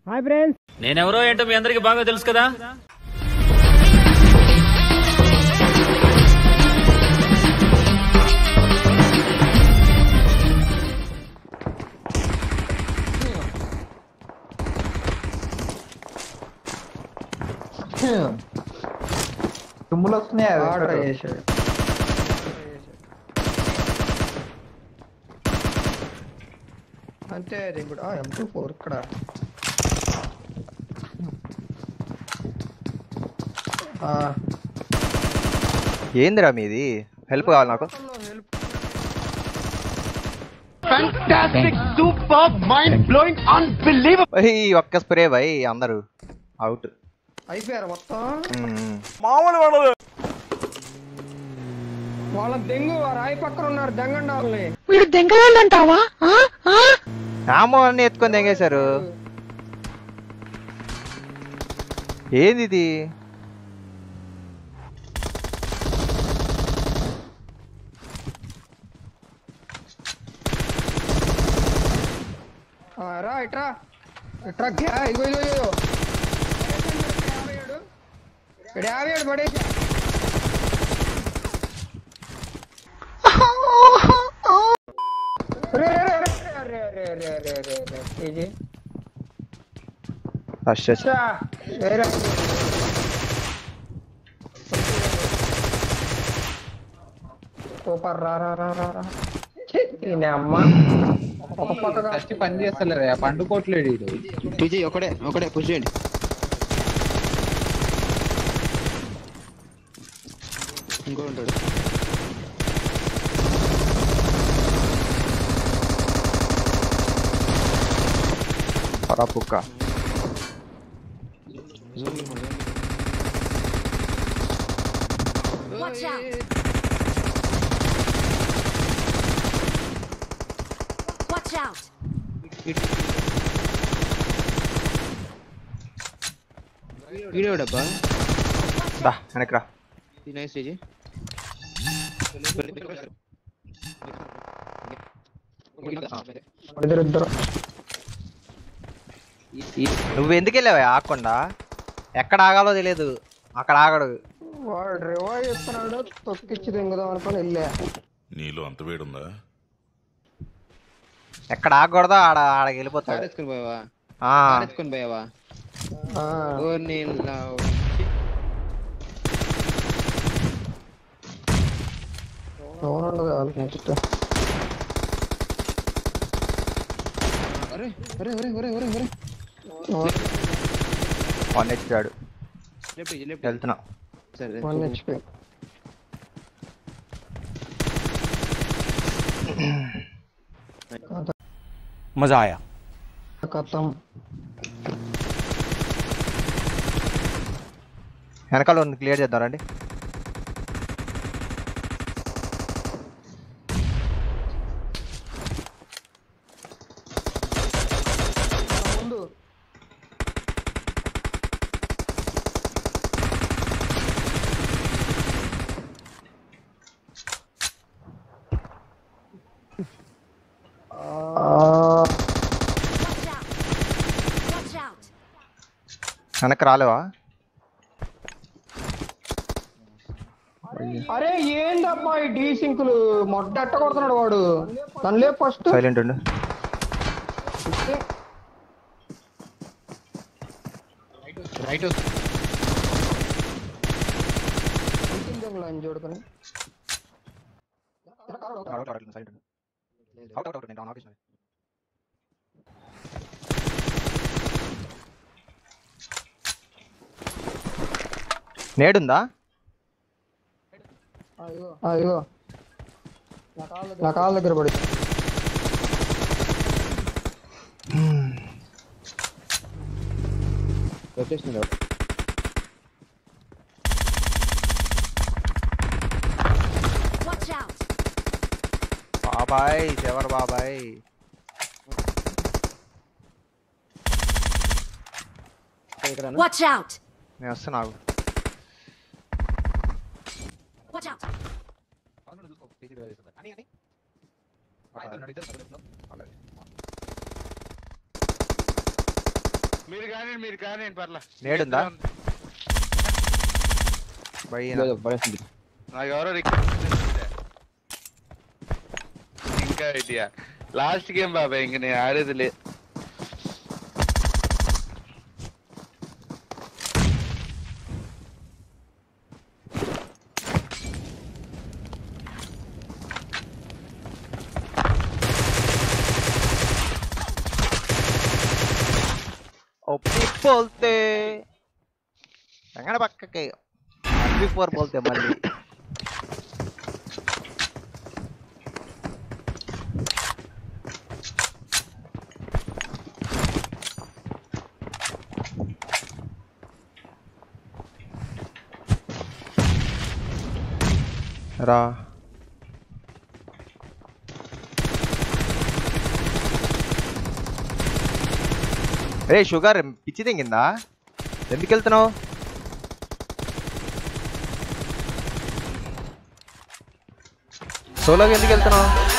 Hi friends, నేనెవరో ఏంటో మీ అందరికి బాగా తెలుసు కదా. తుమ్ములు వస్తున్నాయి. ఆర్డర్ చేశాడు అంతే. అది కూడా M24 ఇక్కడ. ఏందిరా మీది? హెల్ప్ కావాలి నాకు. ఒక్క స్ప్రే భయ్, అందరూ అవుట్ అయిపోయారు మొత్తం. మామూలు వాళ్ళ దెంగు రాయి పక్కన ఉన్నారు. దెంగండి వాళ్ళని. వీడు దెంగలేంటావా? ఆమో అన్ని ఎత్తుకొని దెంగేశారు. ఏంది ఇది? రా ఇట్రా ఇట్రా. ఇగో ఇగో ఇగో 57 పడేసా. సూపర్. రా రా రా రా అమ్మ పని చేస్తలేదా? పండుకోవట్లేడు. టీజీ ఒకడే పుష్ చేయండి. ఇంకో ఉంటాడు. పుక్క వీడియో డబ్బా వెనక్రా. Nice TG. నువ్వు ఎందుకు వెళ్ళావా? ఆగకుండా ఎక్కడ ఆగాలో తెలియదు. అక్కడ ఆగడు వాడు. రివైవ్ చేస్తున్నాడు. తొక్కిచ్చి దింగుదాం అనుకుని వెళ్ళా. నీలో అంత వేడుందా? ఎక్కడ ఆగకూడదో ఆడకి వెళ్ళిపోతాడు. ఎత్తుకుని పోయావా? ఎత్తుకుని పోయావా? అవునండదు వాళ్ళకి నెక్స్ట్. వన్ హెచ్పి ఆడు. వెళ్తున్నా. 1 HP. మజా ఆయా. ఖతం. వెనకాల క్లియర్ చేద్దాం రండి. ముందు వెనక్కి రాలేవా? అరే ఏందబ్బా ఈ డీ సింకులు మొట్ట ఎట్ట కొడుతున్నాడు వాడు. తనలే ఫస్ట్ సైలెంట్ ఉండు. రైట్ చూడుకొని నేడుందా? అయ్యో నా కాళ్ళ దగ్గర పడి. బాబాయ్ ఎవరు బాబాయ్? నేను వస్తున్నా. మీరు కానీ పర్లా నేడుందా భయ్యా నాకు ఎవరో రిక్వెస్ట్ ఇంకా ఐడియా లాస్ట్ గేమ్ బాబాయ్ ఇంక నేను ఆడేది లే बोलते संगड़ पक्के बिफोर बोलते मल्ली रा రే షుగర్ పిచ్చి తెంగిందా ఎందుకు వెళ్తున్నావు సోలోకి ఎందుకు వెళ్తున్నావు